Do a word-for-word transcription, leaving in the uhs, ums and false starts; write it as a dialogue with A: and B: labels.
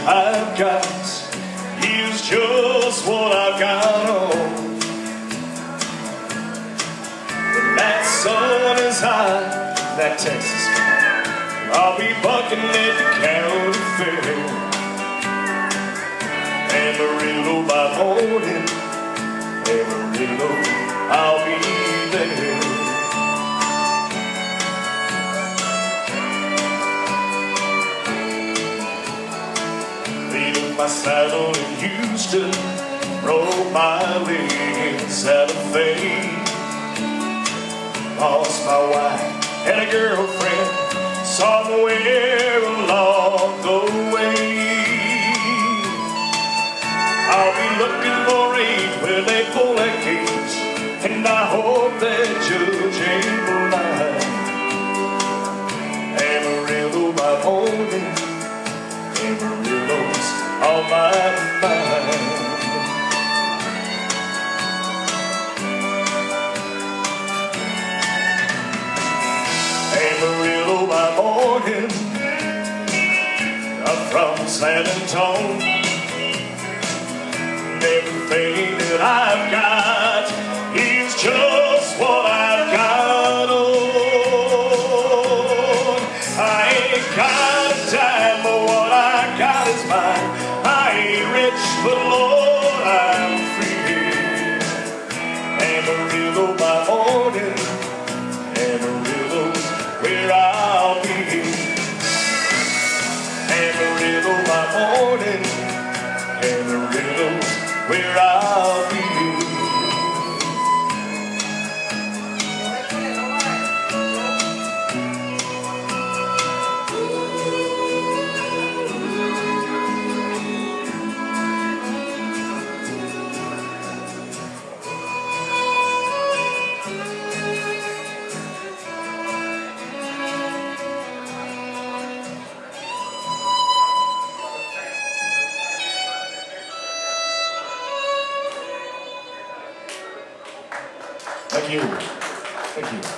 A: I've got is just what I've got on. When that sun is high, that Texas man, I'll be bucking at the county fair. Amarillo by morning, Amarillo, I'll be there. My saddle in Houston, broke my leg in Santa Fe. Lost my wife and a girlfriend somewhere along the way. I'll be looking for age when they pull that cage, and I hope that judge ain't blind. Amarillo by morning, Amarillo's on my mind. Amarillo by morning, I'm from San Antonio. Everything that I've got is just what I've got on. I ain't got a dime, but what I got is mine. But Lord, I'm free. Amarillo by morning, Amarillo's where I'll be. Amarillo by morning, Amarillo's where I'll be. Thank you. Thank you.